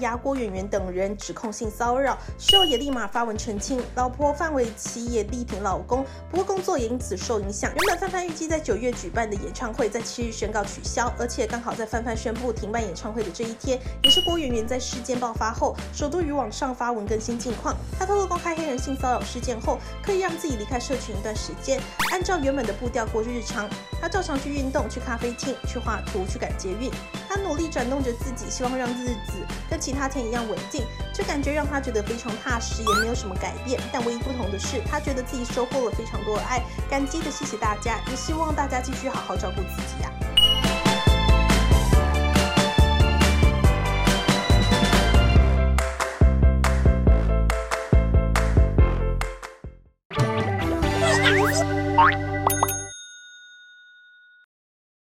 牙郭媛媛等人指控性骚扰，事后也立马发文澄清，老婆范玮琪也力挺老公，不过工作也因此受影响。原本范范预计在9月举办的演唱会，在7日宣告取消，而且刚好在范范宣布停办演唱会的这一天，也是郭媛媛在事件爆发后，首度于网上发文更新近况。她透露公开黑人性骚扰事件后，刻意让自己离开社群一段时间，按照原本的步调过日常。她照常去运动、去咖啡厅、去画图、去赶捷运。她努力转动着自己，希望让日子跟其他天一样稳定，这感觉让她觉得非常踏实，也没有什么改变。但唯一不同的是，她觉得自己收获了非常多的爱，感激的谢谢大家，也希望大家继续好好照顾自己啊。